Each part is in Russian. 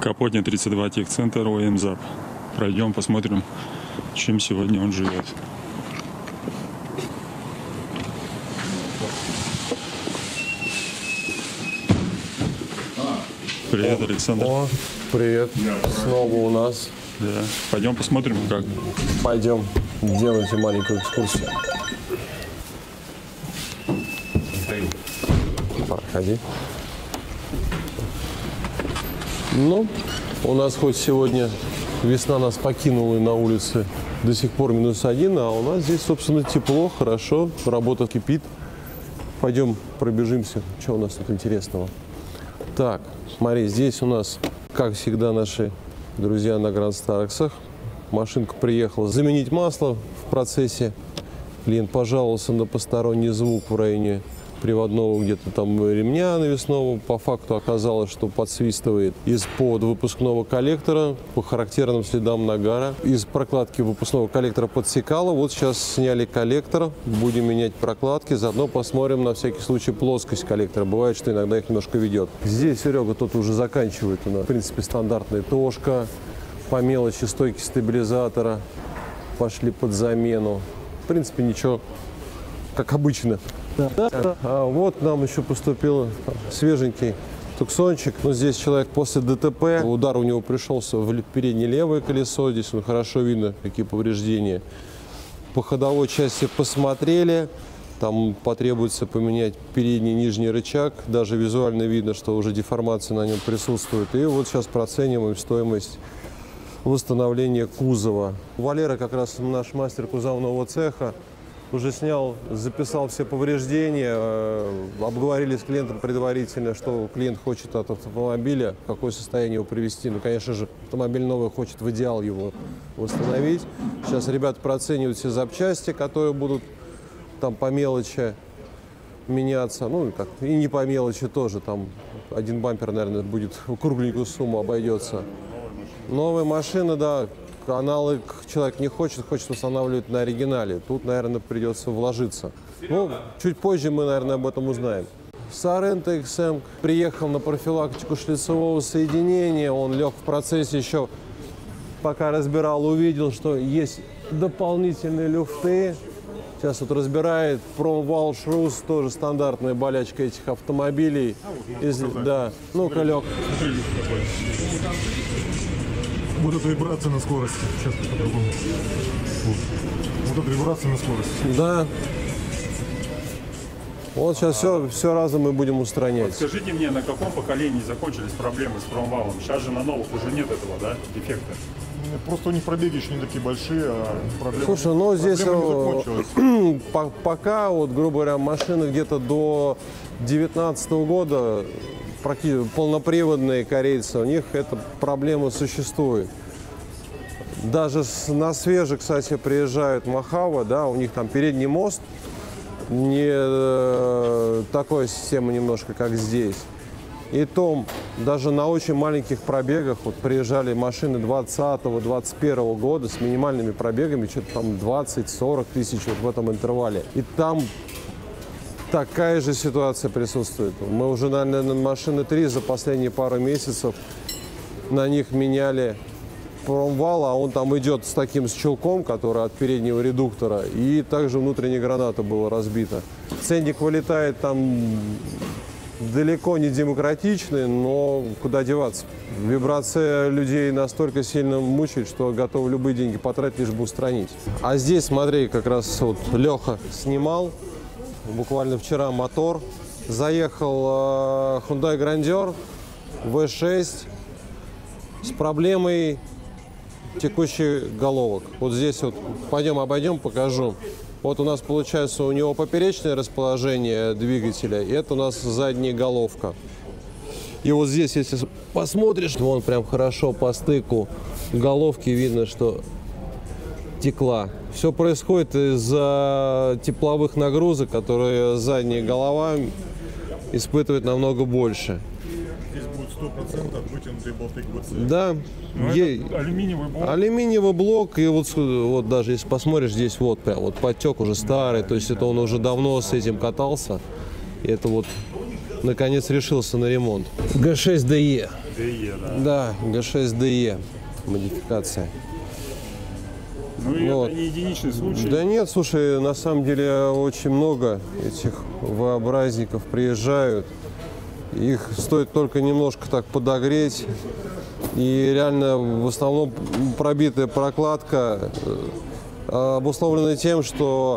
Капотня 32 техцентр ОМЗАП. Пройдем, посмотрим, чем сегодня он живет. Привет, Александр. О, привет. Снова у нас. Да. Пойдем посмотрим, как. Пойдем, делайте маленькую экскурсию. Проходи. Ну, у нас хоть сегодня весна нас покинула и на улице до сих пор -1, а у нас здесь, собственно, тепло, хорошо, работа кипит. Пойдем пробежимся, что у нас тут интересного. Так, смотри, здесь у нас, как всегда, наши друзья на Гранд Старексах. Машинка приехала заменить масло в процессе. Клиент пожаловался на посторонний звук в районе приводного где-то там ремня навесного. По факту оказалось, что подсвистывает из-под выпускного коллектора по характерным следам нагара. Из прокладки выпускного коллектора подсекало. Вот сейчас сняли коллектор, будем менять прокладки. Заодно посмотрим на всякий случай плоскость коллектора. Бывает, что иногда их немножко ведет. Здесь Серега тут уже заканчивает у нас. В принципе, стандартная тошка. По мелочи стойки стабилизатора пошли под замену. В принципе, ничего, как обычно. А вот нам еще поступил свеженький туксончик. Но здесь человек после ДТП, удар у него пришелся в переднее левое колесо. Здесь хорошо видно, какие повреждения. По ходовой части посмотрели. Там потребуется поменять передний и нижний рычаг. Даже визуально видно, что уже деформация на нем присутствует. И вот сейчас процениваем стоимость восстановления кузова. Валера, как раз наш мастер кузовного цеха, уже снял, записал все повреждения, обговорили с клиентом предварительно, что клиент хочет от автомобиля, в какое состояние его привести. Ну, конечно же, автомобиль новый, хочет в идеал его восстановить. Сейчас ребята проценивают все запчасти, которые будут там по мелочи меняться. Ну, как, и не по мелочи тоже. Там один бампер, наверное, будет в кругленькую сумму обойдется. Новая машина, да. Аналог человек не хочет, хочет устанавливать на оригинале. Тут, наверное, придется вложиться. Ну, чуть позже мы, наверное, об этом узнаем. Sorento XM приехал на профилактику шлицевого соединения. Он лег в процессе еще, пока разбирал, увидел, что есть дополнительные люфты. Сейчас вот разбирает промвал шрус, тоже стандартная болячка этих автомобилей. Да, ну-ка, лег. Вот эта вибрация на скорости. Сейчас по-другому. Вот эта вибрация на скорости. Да. Вот сейчас все разом мы будем устранять. Вот скажите мне, на каком поколении закончились проблемы с промвалом? Сейчас же на новых уже нет этого, да, дефекта? Просто у них пробеги еще не такие большие, а проблемы. Слушай, ну здесь пока, вот, грубо говоря, машины где-то до 2019 года, полноприводные корейцы, у них эта проблема существует. Даже на свежих, кстати, приезжают Махава, да, у них там передний мост, не такая система немножко, как здесь. И то даже на очень маленьких пробегах вот приезжали машины 2020-2021 года с минимальными пробегами, что-то там 20-40 тысяч вот в этом интервале. И там такая же ситуация присутствует. Мы уже, наверное, машины 3 за последние пару месяцев на них меняли промвал, а он там идет с таким щелком, который от переднего редуктора, и также внутренняя граната была разбита. Ценник вылетает там далеко не демократичный, но куда деваться. Вибрация людей настолько сильно мучает, что готовы любые деньги потратить, лишь бы устранить. А здесь, смотри, как раз вот Леха снимал. Буквально вчера мотор. Заехал Hyundai Grandeur V6 с проблемой текущих головок. Вот здесь вот пойдем обойдем, покажу. Вот у нас получается у него поперечное расположение двигателя, и это у нас задняя головка. И вот здесь, если посмотришь, вон прям хорошо по стыку головки видно, что текла. Все происходит из-за тепловых нагрузок, которые задняя голова испытывает намного больше. Здесь будет 100% вытянутые болты. Да. Алюминиевый блок. Алюминиевый блок. И вот даже если посмотришь, здесь вот прям вот подтек уже старый. То есть это он уже давно с этим катался. И это вот наконец решился на ремонт. G6DE. DE, да. Да, G6DE модификация. Ну и Вот. это не единичный случай. Да нет, слушай, на самом деле очень много этих V-образников приезжают. Их стоит только немножко так подогреть. И реально в основном пробитая прокладка обусловлена тем, что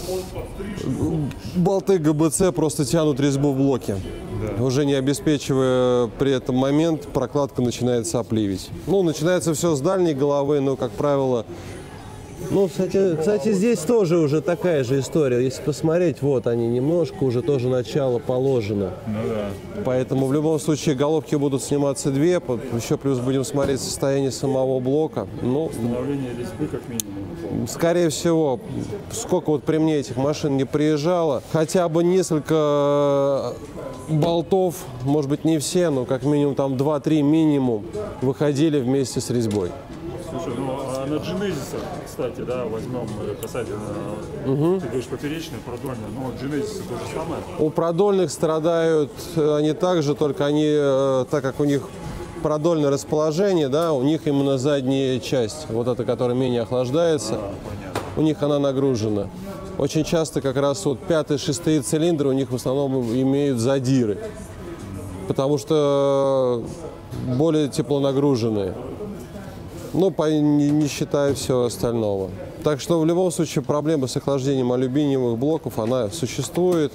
болты ГБЦ просто тянут резьбу в блоке. Да. Уже не обеспечивая при этом момент, прокладка начинает сопливить. Ну, начинается все с дальней головы, но, как правило... Ну, кстати, здесь тоже уже такая же история. Если посмотреть, вот они немножко уже тоже начало положено. Ну да. Поэтому в любом случае головки будут сниматься две. Еще плюс будем смотреть состояние самого блока. Ну, Установление резьбы как минимум. скорее всего, сколько вот при мне этих машин не приезжало, хотя бы несколько болтов, может быть не все, но как минимум там 2-3 минимум выходили вместе с резьбой. Слушай, ну а на Genesis, кстати, да, возьмем касательно, ты говоришь, поперечные, продольные, но Genesis то же самое? У продольных страдают они также, только они, так как у них продольное расположение, да, у них именно задняя часть, вот эта, которая менее охлаждается, у них она нагружена. Очень часто как раз вот 5-6 цилиндры у них в основном имеют задиры, потому что более теплонагруженные. Ну, не считая всего остального. Так что в любом случае проблема с охлаждением алюминиевых блоков, она существует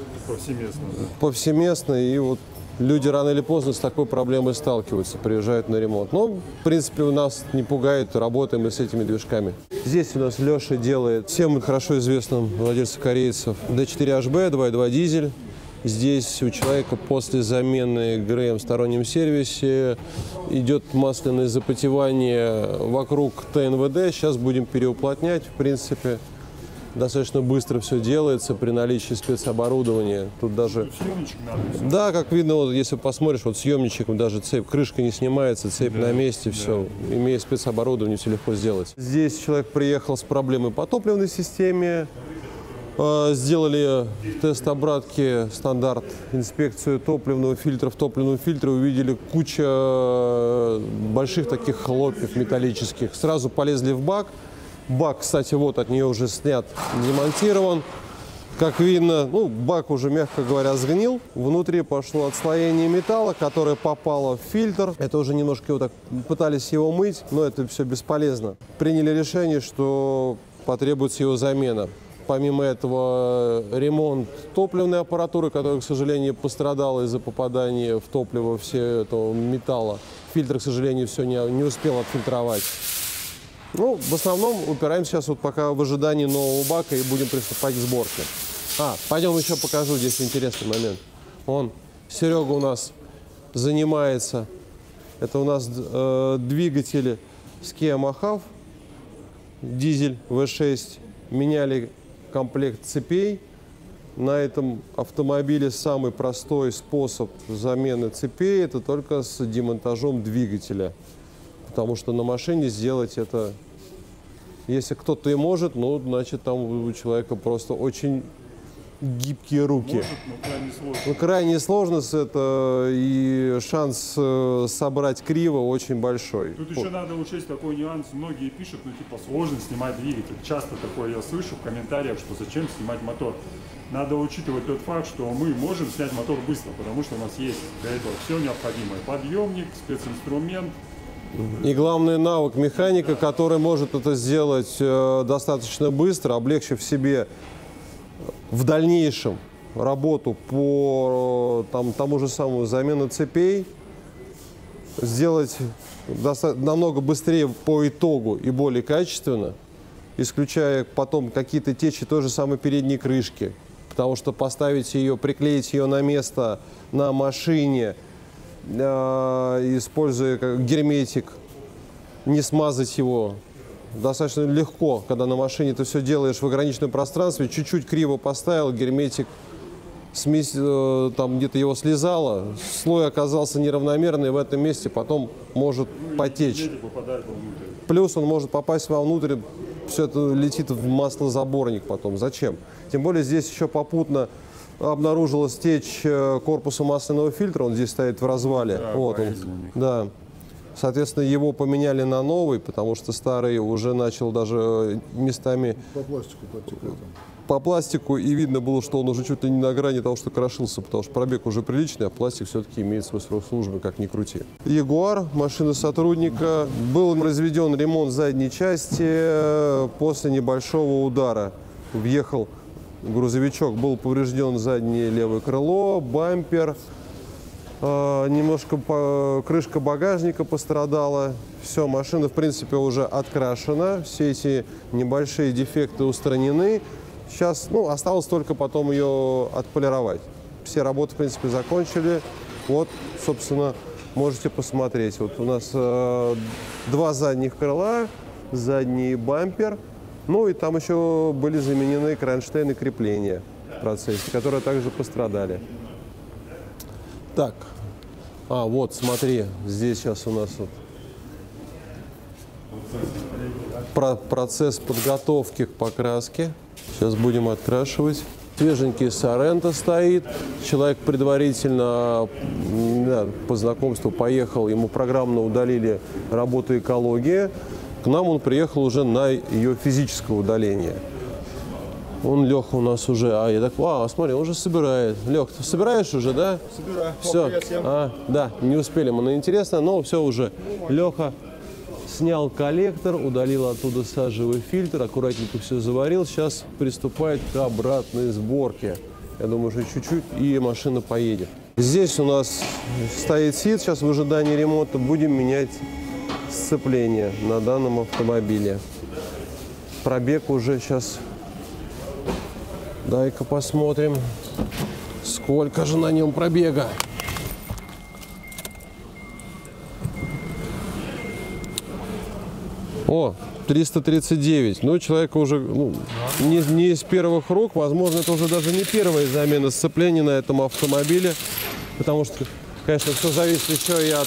повсеместно. И вот люди рано или поздно с такой проблемой сталкиваются, приезжают на ремонт. Но, в принципе, у нас не пугает, работаем мы с этими движками. Здесь у нас Леша делает всем хорошо известным владельцам корейцев D4HB, 2.2 дизель. Здесь у человека после замены ГРМ в стороннем сервисе идет масляное запотевание вокруг ТНВД. Сейчас будем переуплотнять. В принципе, достаточно быстро все делается при наличии спецоборудования. Тут даже... Съемничек надо. Да, как видно, вот, если посмотришь, вот съемничеком даже цепь, крышка не снимается, цепь на месте, все. Имея спецоборудование, все легко сделать. Здесь человек приехал с проблемой по топливной системе. Сделали тест обратки, стандарт, инспекцию топливного фильтра. В топливном фильтре увидели кучу больших таких хлопьев металлических. Сразу полезли в бак. Бак, кстати, вот от нее уже снят, демонтирован. Как видно, ну, бак уже, мягко говоря, сгнил. Внутри пошло отслоение металла, которое попало в фильтр. Это уже немножко его так пытались его мыть, но это все бесполезно. Приняли решение, что потребуется его замена. Помимо этого, ремонт топливной аппаратуры, которая, к сожалению, пострадала из-за попадания в топливо всего этого металла. Фильтр, к сожалению, все не успел отфильтровать. Ну, в основном упираемся сейчас вот пока в ожидании нового бака и будем приступать к сборке. Пойдем еще покажу, здесь интересный момент. Вон, Серега у нас занимается. Это у нас двигатели с Kia Mahav, дизель V6. Меняли комплект цепей. На этом автомобиле самый простой способ замены цепей – это только с демонтажом двигателя. Потому что на машине сделать это, если кто-то и может, ну, значит, там у человека просто очень гибкие руки. Может, но крайне сложно. Ну, крайне сложно это, и шанс собрать криво очень большой. Тут еще надо учесть такой нюанс. Многие пишут, ну типа сложно снимать двигатель. Часто такое я слышу в комментариях, что зачем снимать мотор. Надо учитывать тот факт, что мы можем снять мотор быстро, потому что у нас есть для этого все необходимое. Подъемник, специнструмент. И главный навык механика, который может это сделать достаточно быстро, облегчив себе в дальнейшем работу по тому же самому замену цепей, сделать намного быстрее по итогу и более качественно, исключая потом какие-то течи той же самой передней крышки, потому что поставить ее, приклеить ее на место на машине, используя как герметик, не смазать его достаточно легко, когда на машине ты все делаешь в ограниченном пространстве, чуть-чуть криво поставил, герметик, смесь там где-то его слезала, слой оказался неравномерный, в этом месте потом может потечь. Плюс он может попасть вовнутрь, все это летит в маслозаборник потом. Зачем? Тем более здесь еще попутно обнаружилась течь корпуса масляного фильтра, он здесь стоит в развале. Да, вот он. Да. Соответственно, его поменяли на новый, потому что старый уже начал даже местами По пластику подтекает. по пластику, и видно было, что он уже чуть ли не на грани того, что крошился, потому что пробег уже приличный, а пластик все-таки имеет свой срок службы, как ни крути. Ягуар, машина сотрудника. Был произведен ремонт задней части после небольшого удара. Въехал грузовичок, был поврежден заднее левое крыло, бампер. Немножко крышка багажника пострадала. Все, машина, в принципе, уже открашена. Все эти небольшие дефекты устранены. Сейчас, осталось только потом ее отполировать. Все работы, в принципе, закончили. Вот, собственно, можете посмотреть. Вот у нас 2 задних крыла, задний бампер. Ну и там еще были заменены кронштейны крепления в процессе, которые также пострадали. Так, вот, смотри, здесь сейчас у нас процесс подготовки к покраске. Сейчас будем открашивать. Свеженький Соренто стоит. Человек предварительно по знакомству поехал, ему программно удалили работу экологии. К нам он приехал уже на ее физическое удаление. Леха у нас уже, смотри, он уже собирает. Лех, ты собираешь уже, да? Собираю. Все. Да, не успели мы на интересно, но все уже. Леха снял коллектор, удалил оттуда сажевый фильтр, аккуратненько все заварил. Сейчас приступает к обратной сборке. Я думаю, уже чуть-чуть, и машина поедет. Здесь у нас стоит СИД. Сейчас в ожидании ремонта будем менять сцепление на данном автомобиле. Пробег уже сейчас... Дай-ка посмотрим, сколько же на нем пробега. О, 339. Ну, человека уже не из первых рук. Возможно, это уже даже не первая замена сцепления на этом автомобиле. Потому что, конечно, все зависит еще и от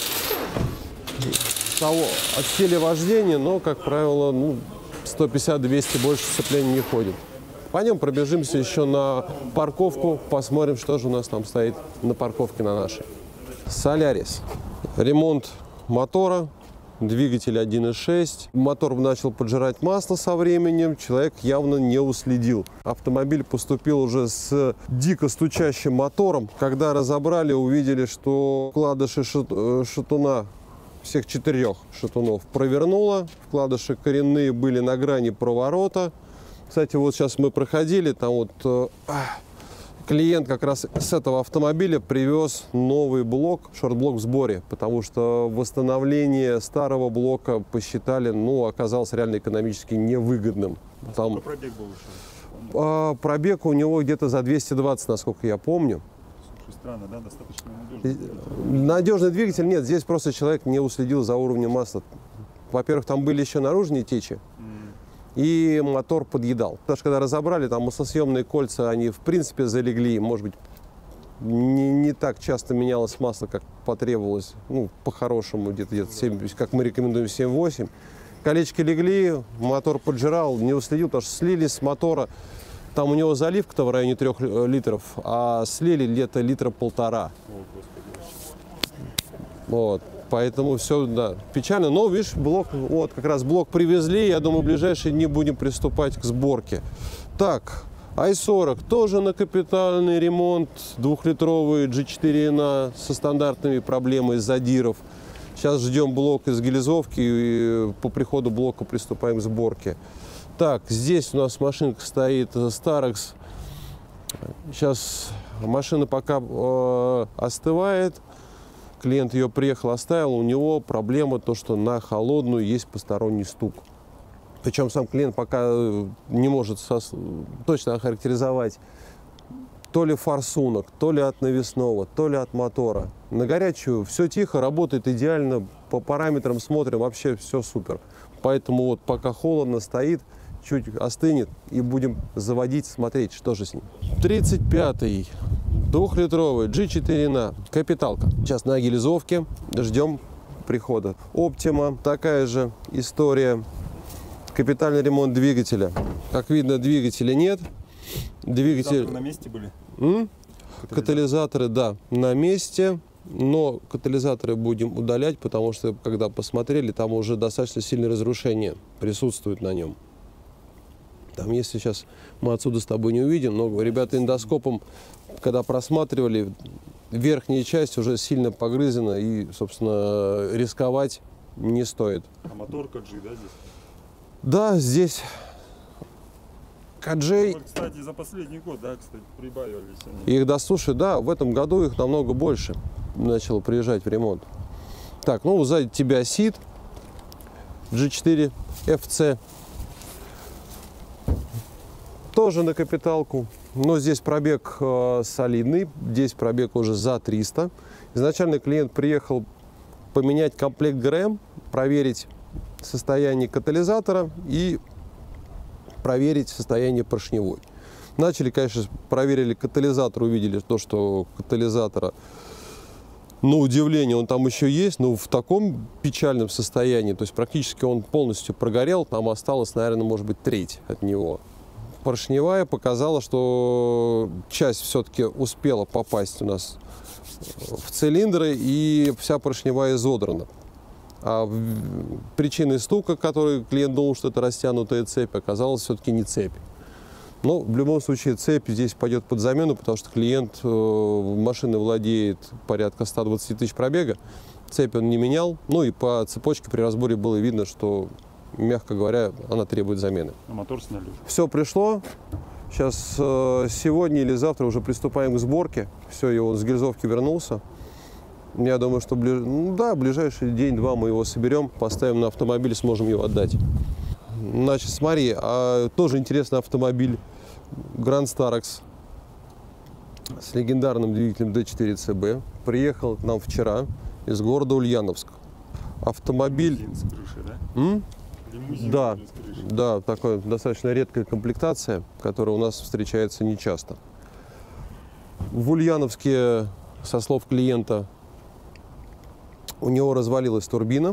стиля вождения. Но, как правило, 150-200 больше сцепления не ходит. Пойдем пробежимся еще на парковку, посмотрим, что же у нас там стоит на парковке на нашей. Солярис. Ремонт мотора, двигатель 1.6. Мотор начал поджирать масло со временем, человек явно не уследил. Автомобиль поступил уже с дико стучащим мотором. Когда разобрали, увидели, что вкладыши шатуна, всех 4 шатунов, провернуло. Вкладыши коренные были на грани проворота. Кстати, вот сейчас мы проходили, там вот клиент как раз с этого автомобиля привез новый блок, шорт-блок в сборе, потому что восстановление старого блока посчитали, оказалось реально экономически невыгодным. Там пробег был еще? Пробег у него где-то за 220, насколько я помню. Слушай, странно, да? Достаточно надежный. Надежный двигатель нет, здесь просто человек не уследил за уровнем масла. Во-первых, там были еще наружные течи. И мотор подъедал. Даже когда разобрали, там маслосъемные кольца, они в принципе залегли. Может быть, не так часто менялось масло, как потребовалось. По-хорошему, где-то 7, как мы рекомендуем, 7-8. Колечки легли, мотор поджирал, не уследил, потому что слили с мотора. Там у него заливка-то в районе 3 литров, а слили где-то 1,5 литра. Вот. Поэтому все, да, печально. Но, видишь, блок, вот как раз блок привезли. Я думаю, в ближайшие дни будем приступать к сборке. Так, i40 тоже на капитальный ремонт. 2-литровый G4N со стандартными проблемами задиров. Сейчас ждем блок из гильзовки и по приходу блока приступаем к сборке. Так, здесь у нас машинка стоит Starex. Сейчас машина пока остывает. Клиент ее приехал, оставил, у него проблема то, что на холодную есть посторонний стук. Причем сам клиент пока не может точно охарактеризовать то ли форсунок, то ли от навесного, то ли от мотора. На горячую все тихо, работает идеально, по параметрам смотрим, вообще все супер. Поэтому вот пока холодно стоит, чуть остынет и будем заводить, смотреть, что же с ним. 35-й. 2-литровый G4N, капиталка. Сейчас на гильзовке, ждем прихода. Optima, такая же история. Капитальный ремонт двигателя. Как видно, двигателя нет. Двигатель на месте были? Катализаторы, да, на месте, но катализаторы будем удалять, потому что, когда посмотрели, там уже достаточно сильное разрушение присутствует на нем. Там, если сейчас мы отсюда с тобой не увидим, но ребята эндоскопом, когда просматривали, верхняя часть уже сильно погрызена, и, собственно, рисковать не стоит. А мотор Каджи, да, здесь? Да, здесь Каджей. Вот, кстати, за последний год, да, кстати, прибавились они. Их дослушай, да, в этом году их намного больше начало приезжать в ремонт. Так, ну, сзади тебя СИД G4 FC. Тоже на капиталку, но здесь пробег солидный, здесь пробег уже за 300. Изначально клиент приехал поменять комплект ГРМ, проверить состояние катализатора и проверить состояние поршневой. Начали, конечно, проверили катализатор, увидели то, что катализатора, на удивление, он там еще есть, но в таком печальном состоянии, то есть практически он полностью прогорел, там осталось, наверное, может быть, треть от него. Поршневая показала, что часть все-таки успела попасть у нас в цилиндры, и вся поршневая изодрана. А причиной стука, который клиент думал, что это растянутая цепь, оказалась все-таки не цепь. Но в любом случае цепь здесь пойдет под замену, потому что клиент машины владеет порядка 120 тысяч пробега. Цепь он не менял, ну и по цепочке при разборе было видно, что, мягко говоря, она требует замены. А мотор сняли. Все пришло. Сейчас сегодня или завтра уже приступаем к сборке. Все, и он с гильзовки вернулся. Я думаю, что ближайший день-два мы его соберем, поставим на автомобиль, сможем его отдать. Значит, смотри, тоже интересный автомобиль Grand Starex с легендарным двигателем D4CB. Приехал к нам вчера из города Ульяновск. Автомобиль... Лимузин с крыши, да? Лимузин Да, с крыши. да, такая достаточно редкая комплектация, которая у нас встречается нечасто. В Ульяновске, со слов клиента, у него развалилась турбина.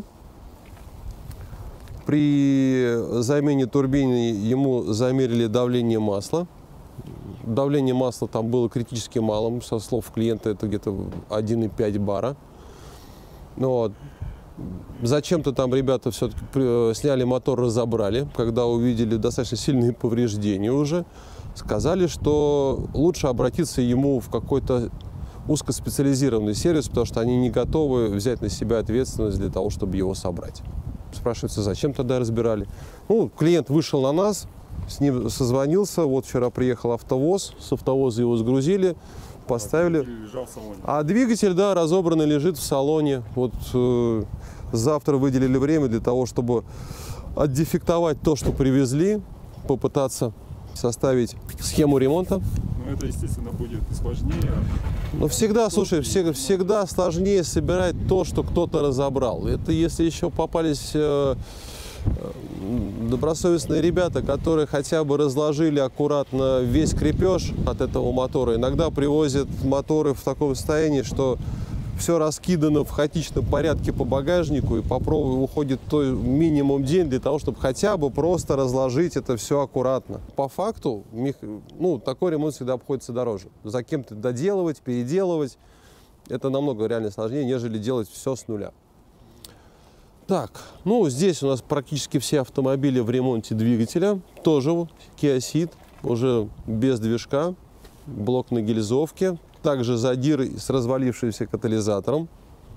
При замене турбины ему замерили давление масла. Давление масла там было критически малым. Со слов клиента это где-то 1,5 бара. Вот. Зачем-то там ребята все-таки сняли мотор, разобрали. Когда увидели достаточно сильные повреждения уже, сказали, что лучше обратиться ему в какой-то узкоспециализированный сервис, потому что они не готовы взять на себя ответственность для того, чтобы его собрать. Спрашивается, зачем тогда разбирали? Ну, клиент вышел на нас, с ним созвонился, вот вчера приехал автовоз, с автовоза его сгрузили, поставили. Двигатель лежал в салоне. А двигатель, да, разобранный, лежит в салоне. Вот завтра выделили время для того, чтобы отдефектовать то, что привезли, попытаться составить схему ремонта. Ну, это, естественно, будет сложнее. Но всегда, слушай, всегда сложнее собирать то, что кто-то разобрал. Это если еще попались добросовестные ребята, которые хотя бы разложили аккуратно весь крепеж от этого мотора. Иногда привозят моторы в таком состоянии, что все раскидано в хаотичном порядке по багажнику, и уходит минимум день для того, чтобы хотя бы просто разложить это все аккуратно. По факту, ну, такой ремонт всегда обходится дороже. За кем-то доделывать, переделывать, это намного реально сложнее, нежели делать все с нуля. Так, ну, здесь у нас практически все автомобили в ремонте двигателя. Тоже Kia Ceed, уже без движка, блок на гильзовке. Также задир с развалившимся катализатором.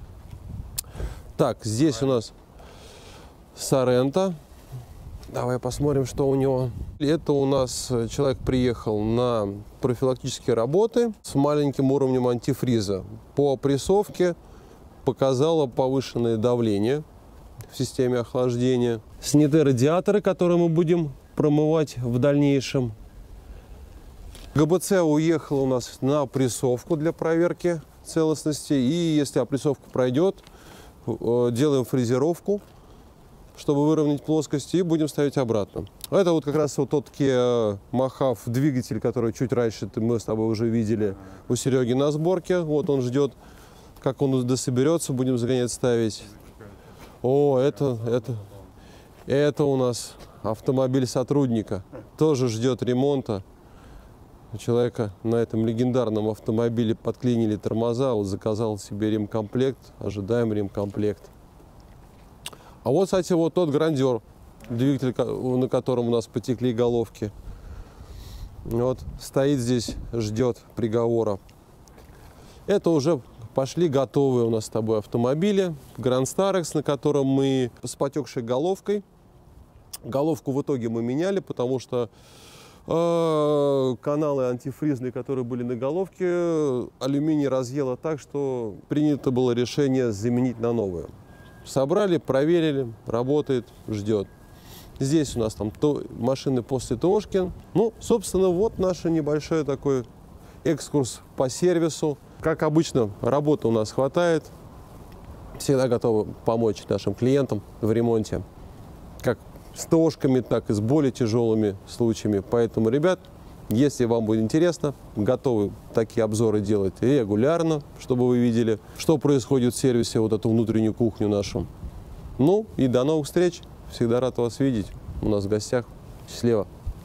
Так, здесь у нас Sorento. Давай посмотрим, что у него. Это у нас человек приехал на профилактические работы с маленьким уровнем антифриза. По опрессовке показало повышенное давление в системе охлаждения. Сняты радиаторы, которые мы будем промывать в дальнейшем. ГБЦ уехал у нас на опрессовку для проверки целостности. И если опрессовка пройдет, делаем фрезеровку, чтобы выровнять плоскость, и будем ставить обратно. Это вот как раз вот тот Kia Mahav двигатель, который чуть раньше мы с тобой уже видели у Сереги на сборке. Вот он ждет, как он дособерется, будем загонять, ставить. О, это у нас автомобиль сотрудника. Тоже ждет ремонта. У человека на этом легендарном автомобиле подклинили тормоза, вот заказал себе ремкомплект, ожидаем ремкомплект. А вот, кстати, вот тот грандер, двигатель, на котором у нас потекли головки. Вот стоит здесь, ждет приговора. Это уже пошли готовые у нас с тобой автомобили. Grand Starex, на котором мы с потекшей головкой. Головку в итоге мы меняли, потому что каналы антифризные, которые были на головке, алюминий разъело так, что принято было решение заменить на новую. Собрали, проверили, работает, ждет. Здесь у нас там машины после ТОшки. Ну, собственно, вот наш небольшой такой экскурс по сервису. Как обычно, работы у нас хватает. Всегда готовы помочь нашим клиентам в ремонте. Как с ТОшками, так и с более тяжелыми случаями. Поэтому, ребят, если вам будет интересно, готовы такие обзоры делать регулярно, чтобы вы видели, что происходит в сервисе, вот эту внутреннюю кухню нашу. Ну и до новых встреч. Всегда рад вас видеть у нас в гостях. Счастливо.